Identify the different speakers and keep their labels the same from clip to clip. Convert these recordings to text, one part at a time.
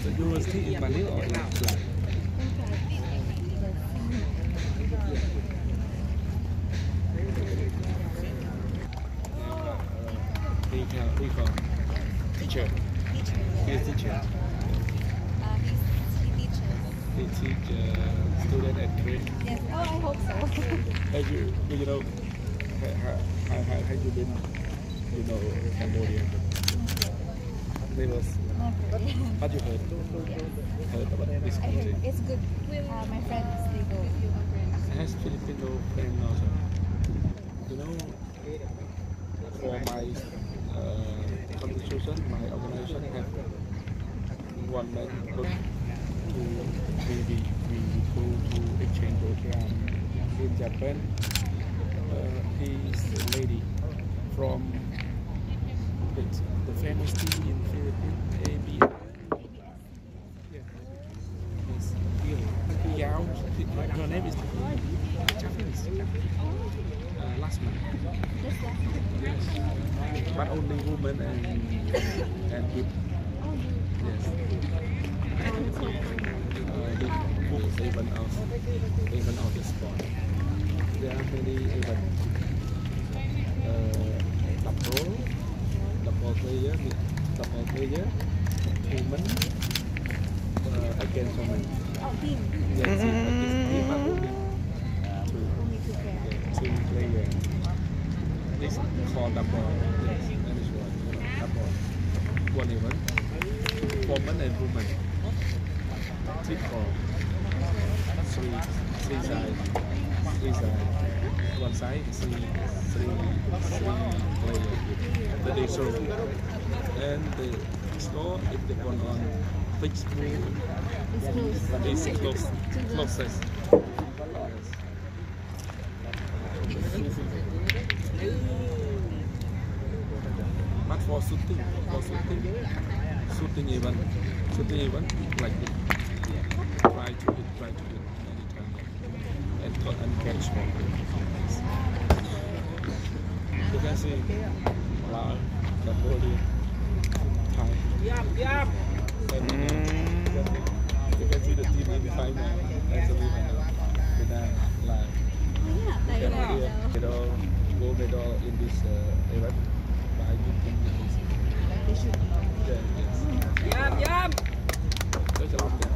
Speaker 1: the university in Manila or in Black? Recall. Teacher. He is teacher. He teach student at grade.
Speaker 2: Yes. Oh, I hope so.
Speaker 1: Have you know, have you been, Cambodia? Never. What you heard about this country?
Speaker 2: It's good. My friends, they go.
Speaker 1: Has Filipino friend also. For my constitution, my organization have one man go to we go to exchange program in Japan. He's a lady from the famous TV in Philippines, ABI. Yes. Her name is Japanese. Last month. Yes. But only women and good. Yes. The books even out the sport. There are many even double player, women against women.
Speaker 2: Oh, team.
Speaker 1: Yes, against team, but only two players. This is called double. Yes, that is what double. One event, woman and woman. Triple. Three sides. One side, three players. That they show. And the score if they won on fixed move. It's closest. But for shooting even like this. Try to hit many times and catch more. You can see Laos, Cambodia, Thai. And you can see the team in the final as a winner. Live. Cambodia gold medal in this event. But I don't think
Speaker 2: They should.
Speaker 1: yes. There's a lot there.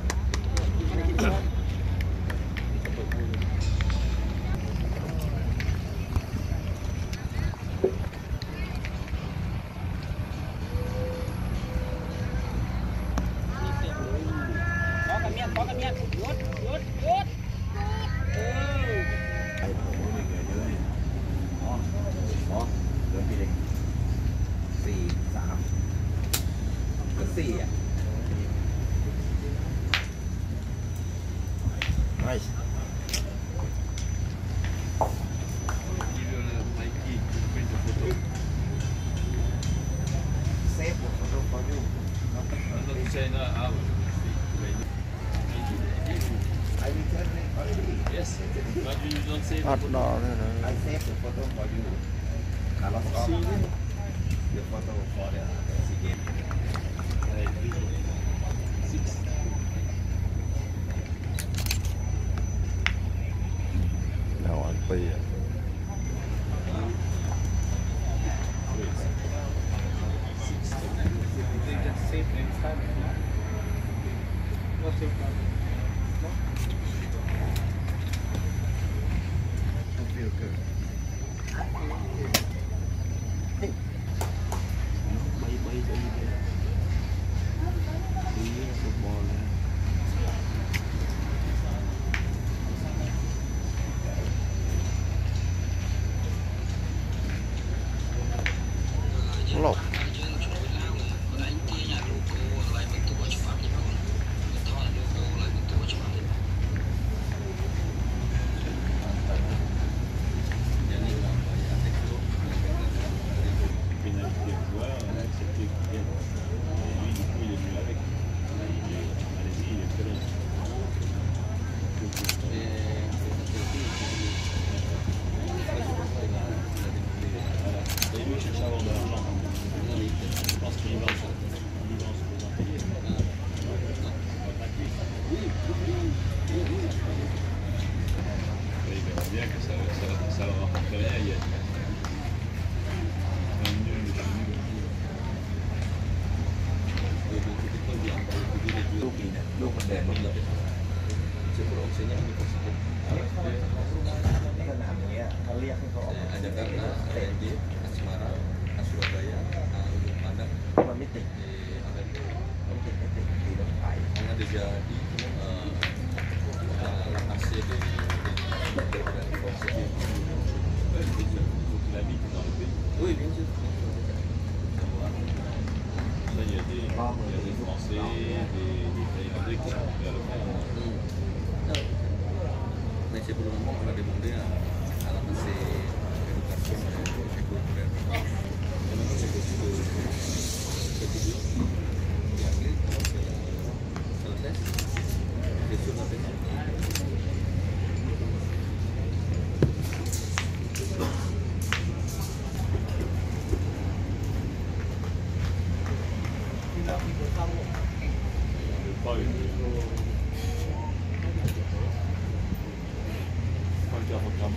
Speaker 3: Nice. Save the photo for you. I returned it already.
Speaker 1: Yes, but you don't say
Speaker 3: I saved the photo for you. Carlos off the photo for the SEA game.
Speaker 4: Nào anh Phi à. Il verra bien que ça leur rapporte rien, il y a un nul de chez nous.
Speaker 3: ลูกนี้เนี่ยลูกมันแดงมันเลยสนามอย่างเงี้ยเขาเรียกให้เขาออกมา
Speaker 5: ada karena di Semarang, Surabaya, Padang,
Speaker 3: มันไม่ติด
Speaker 5: ada
Speaker 3: มันติดไม่ติดตีรถไฟ
Speaker 5: ada jadi lokasi di Polsek.
Speaker 4: Il habite dans le pays.
Speaker 5: Oui, bien sûr.
Speaker 4: Ça, il y a des Français, des Thaïlandais qui sont prêts à le faire.
Speaker 5: Nah, sebelumnya pernah di Bunda lokasi edukasi kultural. Karena masih kedua diambil selesai besok nanti.
Speaker 4: Pas une. Pas un programme.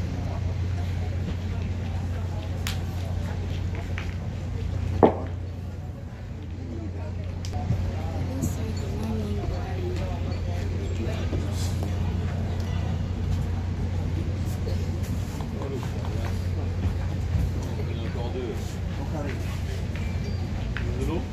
Speaker 4: Il y en a encore deux. De l'eau?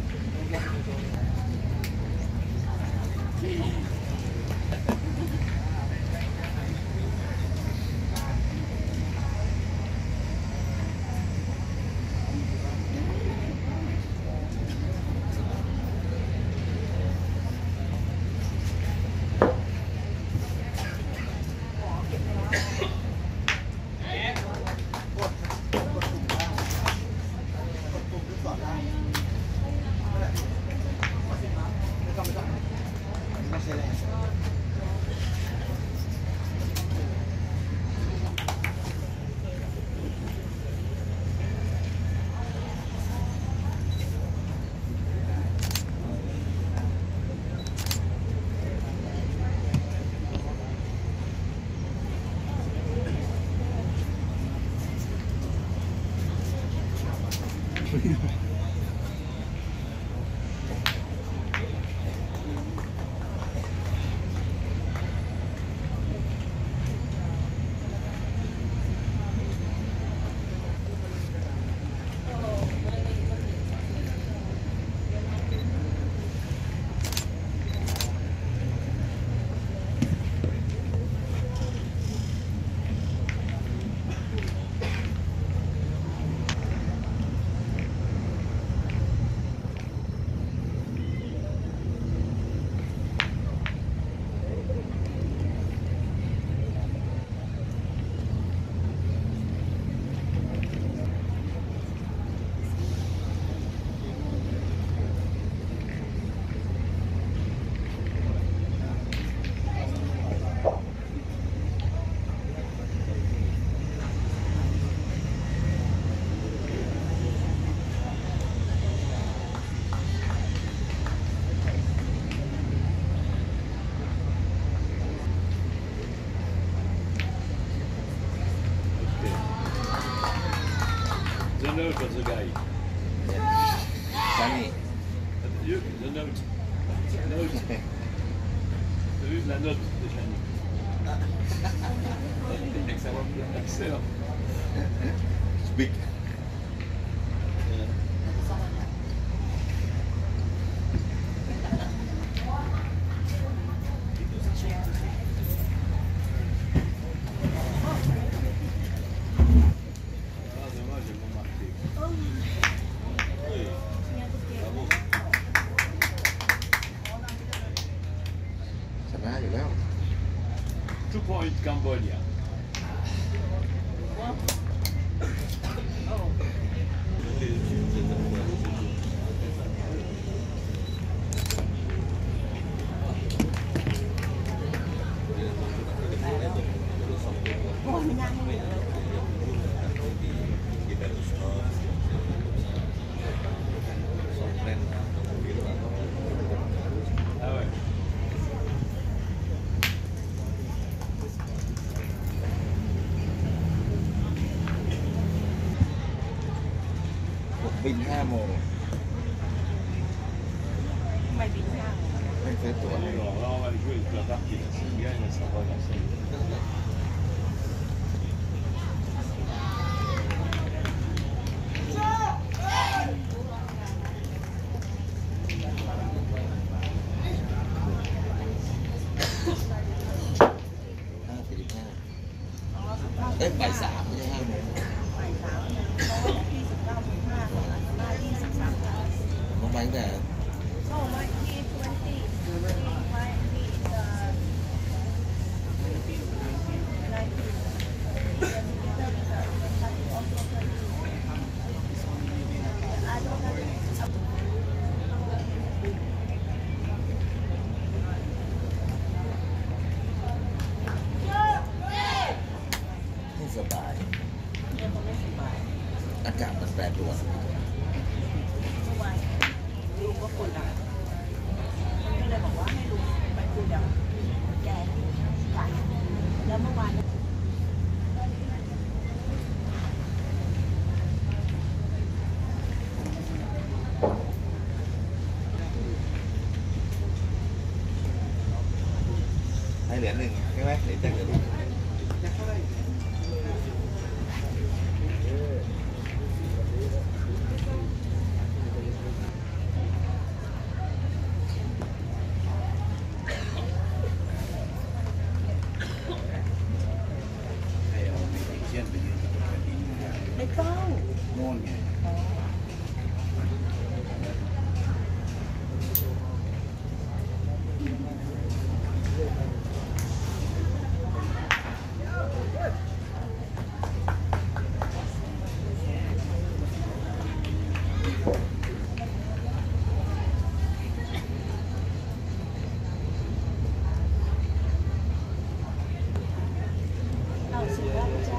Speaker 4: The note of the guy.
Speaker 3: Sunny.
Speaker 4: The note. La note de Chani. Excellent.
Speaker 3: It's big.
Speaker 4: Ah, dommage, j'ai pas marqué. Oui. Bravo.
Speaker 3: ชนะอยู่แล้ว
Speaker 4: 2 points Cambodia. Ah ouais.
Speaker 3: บิน5 โมง
Speaker 2: ไม่บินข้าง
Speaker 3: ไม่ซื้อตั๋ว
Speaker 4: Alors là, on va jouer avec la partie. Si le gagne, ça va dans ça.
Speaker 3: บ่าย 3ไม่ใช่5 โมง
Speaker 2: บ่าย 3เพราะว่าที่19.5มา23
Speaker 3: ผมไปตั้งแต่
Speaker 2: So my T20
Speaker 3: ไม่สบาย อากาศมันแปรปรวน
Speaker 2: ลุงก็คุยกันก็เลยบอกว่าให้ลุงไปคุยกับแกกันแล้วเมื่อวาน
Speaker 3: ให้เหรียญหนึ่งใช่ไหมเหรียญแจกเหรียญหนึ่ง
Speaker 2: ไม่ต้อง
Speaker 3: โน่นไง
Speaker 2: เอาสิว่าจะ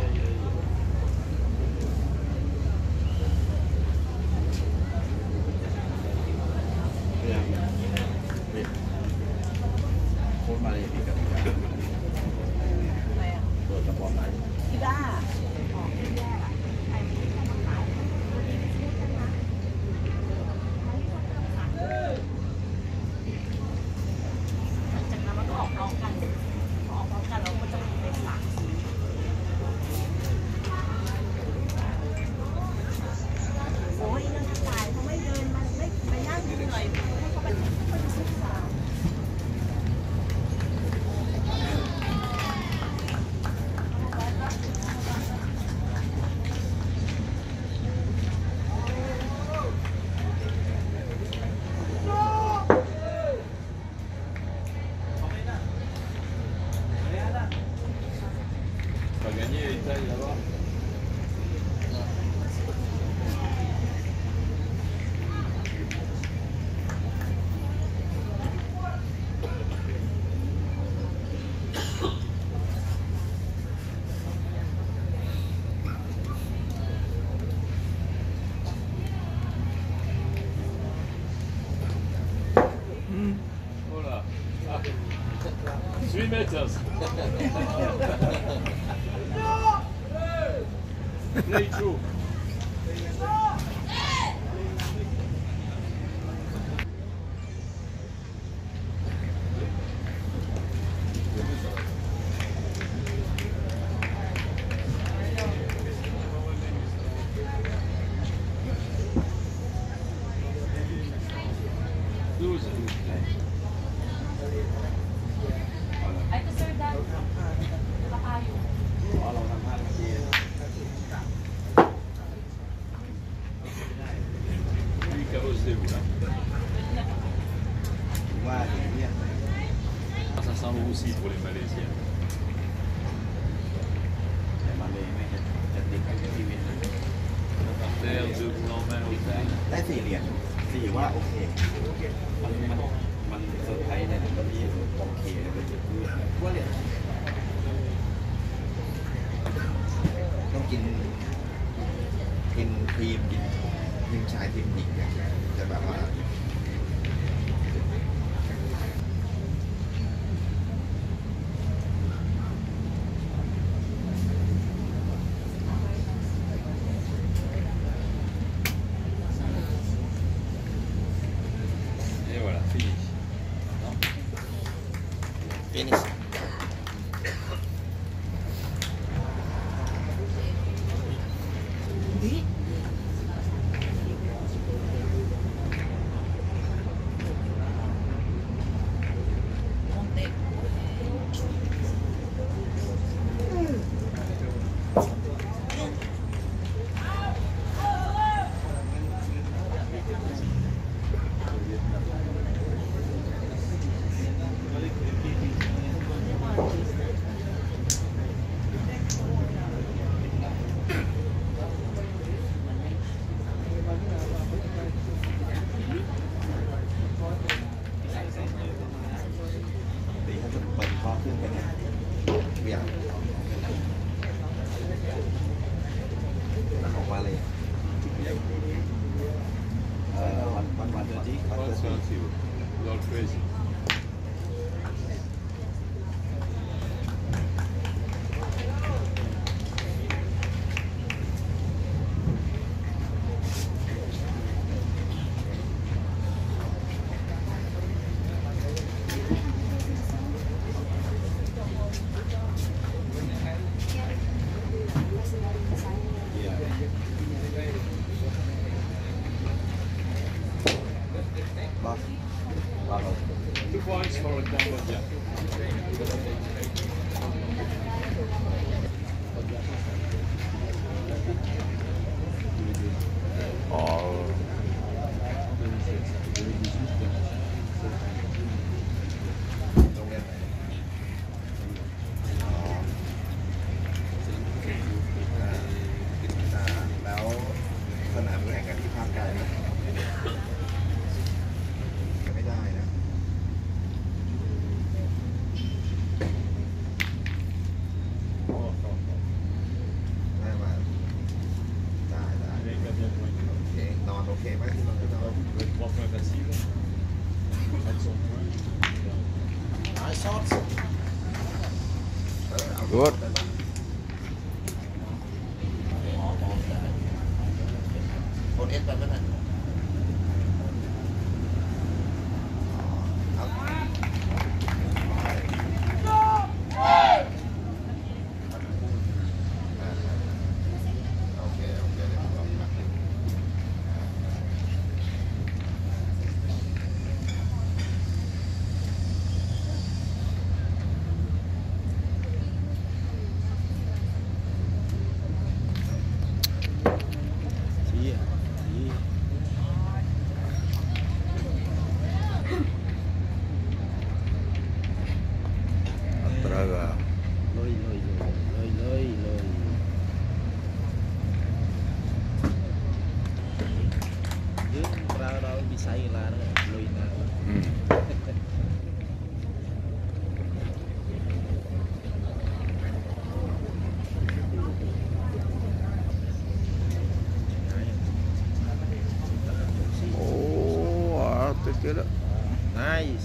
Speaker 3: โค้ดมาเลยพี่กับพี่กับ
Speaker 2: อะไรอ่ะ
Speaker 3: เปิดกระป๋องไหน
Speaker 2: พี่ด้าออกที่แยกอ่ะใครมีเข้ามาขายจากนั้นมันก็ออกพร้อมกันพอออกพร้อมกันเราก็จะมีเป็น3 สีโอ้ยนั่งขายเขาไม่เดินมันไม่ไปนั่งดูหน่อยให้เขาไปศึกษา
Speaker 4: Pas gagné les tailles là-bas. Voilà. Ah. 3 meters. Play true. Douze.
Speaker 2: I deserve that. Pakayo.
Speaker 3: เราทำพลาดเมื่อกี้
Speaker 4: Lui, carrossez-vous là.
Speaker 3: ถึงว่าถึงเนี่ย
Speaker 4: Ça s'en va aussi pour les Malaisiens.
Speaker 3: แต่มาเลยไม่จะติดกับชีวิต
Speaker 4: Par terre, 2 boules en main au taille.
Speaker 3: ได้4 เหรียญ4ว่าโอเคมันเซอร์ไพรส์ในแบบนี้โอเคเลยคือว่าเหรียญต้องกินครีมกินทีมชายทีมหญิงเนี่ยจะแบบว่าได้มาได้โอเคนอนโอเคไหมที่นอนก็นอน
Speaker 4: Le 3 points faciles. Elles sont plus.
Speaker 6: Good.
Speaker 3: คนเอสไปไหมนะโอเคเดี๋ยวผมลองมา
Speaker 6: Astraga. Lôi.
Speaker 5: Dướng ra đâu bị say là nó lùi nào.
Speaker 6: Oh, tôi kia đó.
Speaker 5: Nice.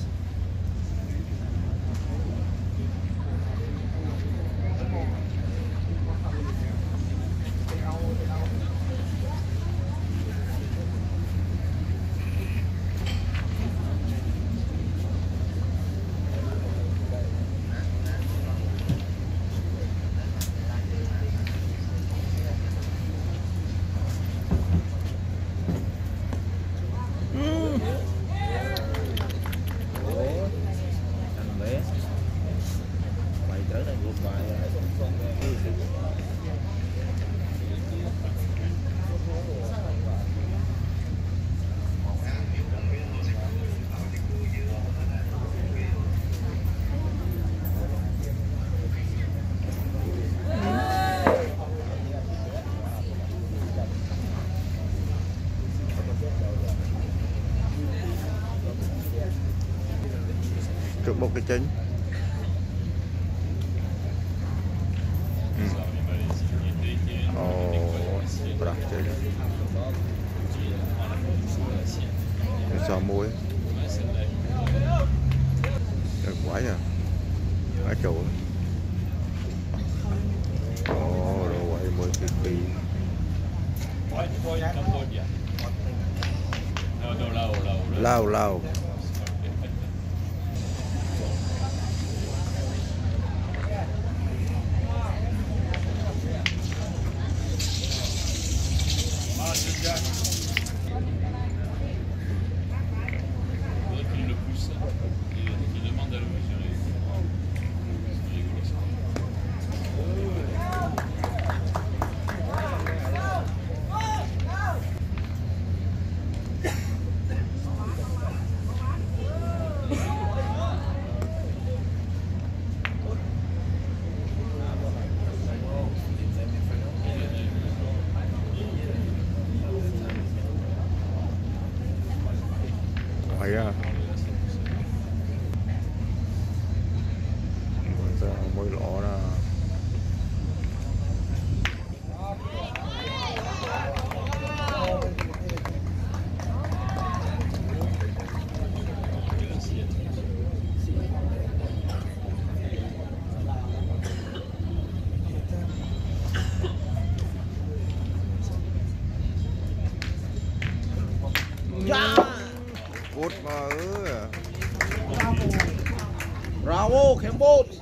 Speaker 5: Thằng bé mày tới đây vượt bài
Speaker 6: Trước một cái chính. Berat je. Besar muối. Quá nha. Quá chủ. Rồi quậy mới kỳ.
Speaker 4: Ouais, tu vois, Cambodia. Non,
Speaker 6: Lao.
Speaker 4: Faudrait qu'il le pousse et qu'il demande à le mesurer. C'est rigolo ça.
Speaker 6: Vậy à. Mới lọ ra. Cút mà
Speaker 5: Bravo, Cambodia.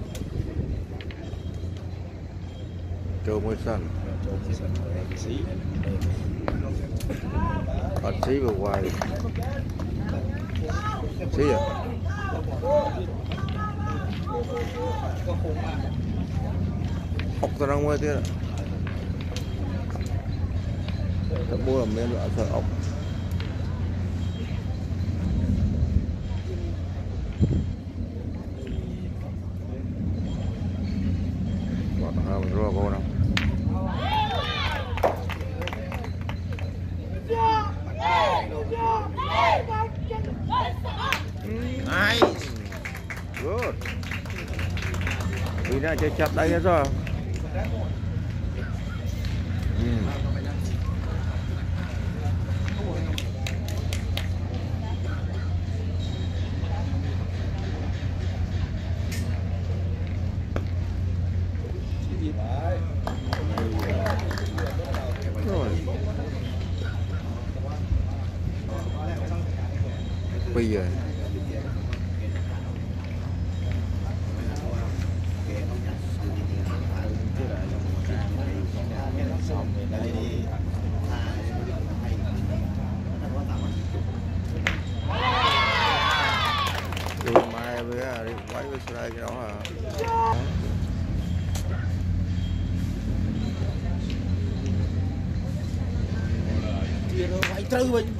Speaker 6: Trâu mới xanh. Anh xí vào quay. Xí à? Ốc tao đang quay thế ạ. Tao mua làm nên là sợ ốc. Mình rua cô nào.
Speaker 5: Nice.
Speaker 6: Good. Vì nó chơi chặt đây hết rồi. Bây giờ mai với đi quay với đây cái đó à.
Speaker 3: quay trừ mình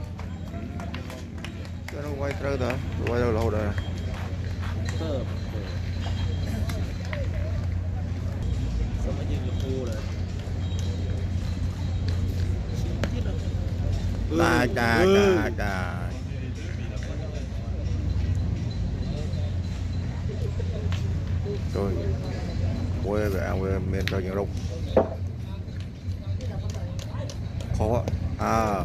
Speaker 6: nó quay trơ đó, quay đâu lâu rồi. Đà. Rồi, quay về ăn về miền Tây nhiều lúc khó à.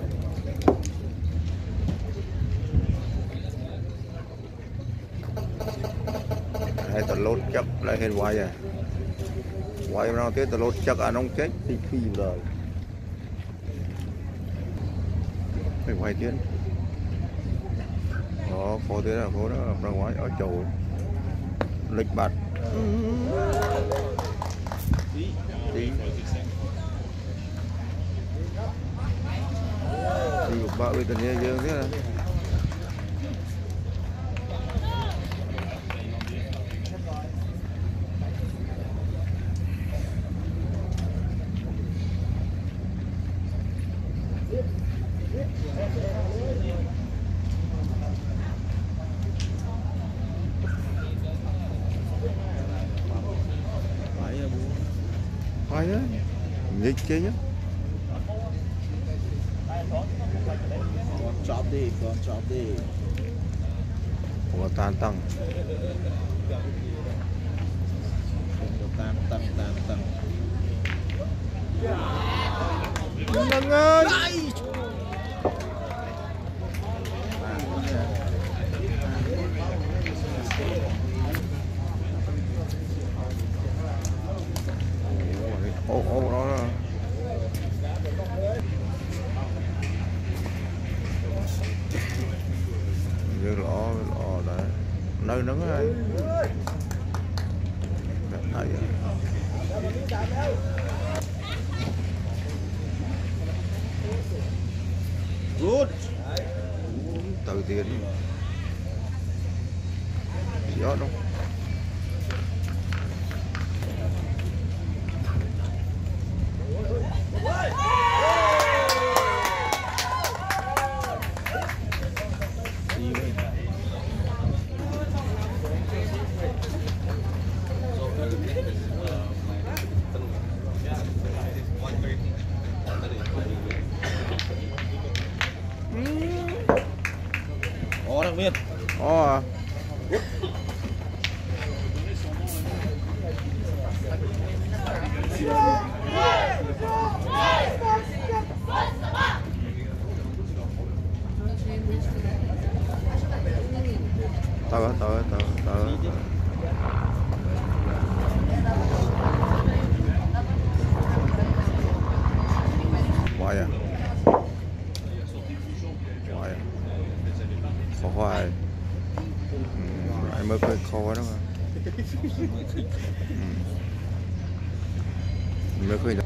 Speaker 6: Hay tao lốt chắc lại hết quay à, quay nào thế tao lốt chắc à nông chết thì phi rồi phải quay tiến đó có thế là có đó ra ngoài ở chầu lịch bạt tí của bạn bây giờ như thế này. Phải á, nghịch chứ nhá.
Speaker 3: con chóp đi
Speaker 6: Còn tan tăng Nâng ơi ô đó là như lọ đấy nơi nắng ấy này
Speaker 3: good
Speaker 6: từ tiền gió đâu
Speaker 3: thằng Miên
Speaker 6: à. Tao Hoài à khó hoài anh mới hơi khó đó mà mới hơi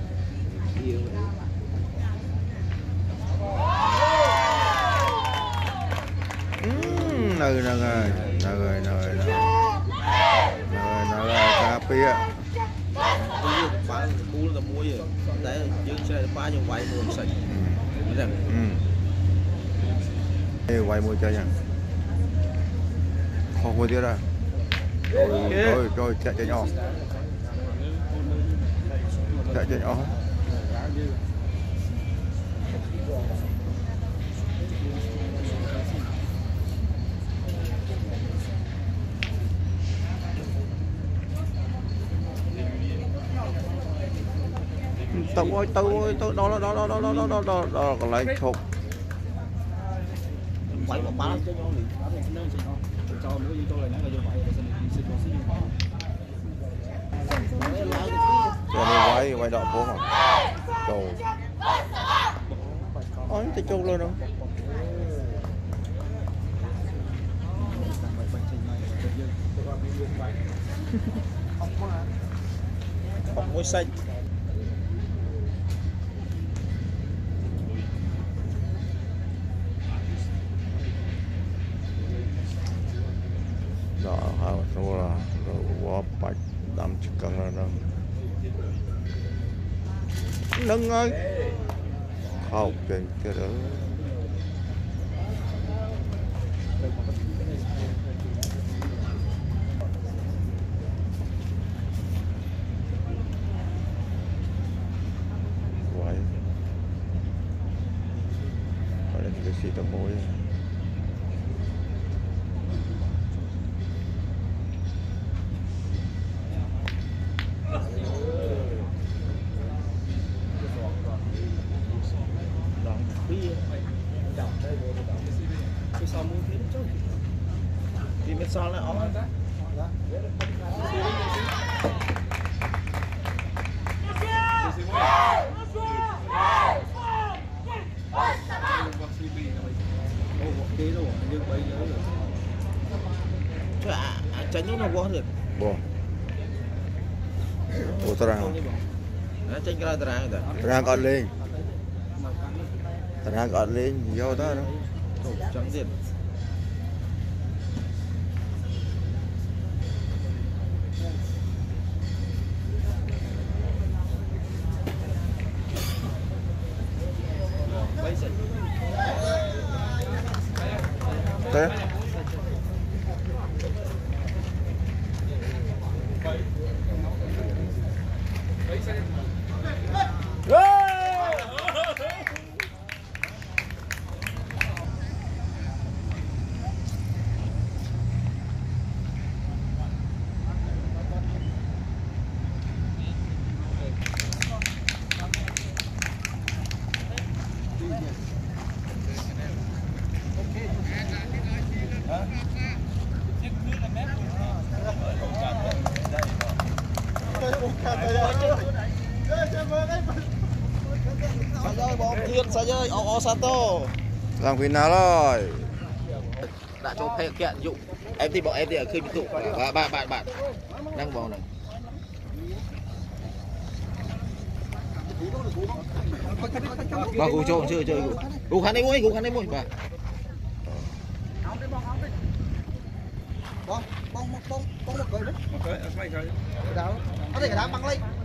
Speaker 6: cà phê
Speaker 3: bán cú là mua gì đấy dương xe ba nhiều quay mua sạch
Speaker 6: quay mua chơi nha khó mua tiếc ra rồi chạy nhỏ ơi đó còn lại chụp
Speaker 3: quay một má
Speaker 6: giờ này quay đọ phố không trời ôi tay chụp luôn đâu
Speaker 3: học môi xanh
Speaker 6: đó hao số là quá bạch đâm chỉ cần là nâng ơi không trên cái đó quay ở đây cái gì tao mối
Speaker 3: thì mới sao lại óng tránh nó quá được
Speaker 6: bộ bộ terang
Speaker 3: tránh cái terang rồi
Speaker 6: terang còn lên vô đó đó
Speaker 3: trắng tiền
Speaker 6: thế
Speaker 3: Sao ơi, Sato
Speaker 6: làm khi nào rồi
Speaker 3: đã cho phê kiện dụng em thì bọn em thì ở khi bị tụ bạn đang vào này bà gù cho chơi gù khăn đấy môi bà
Speaker 7: bông một cười đấy. Đó. Có thể cái đá băng lên.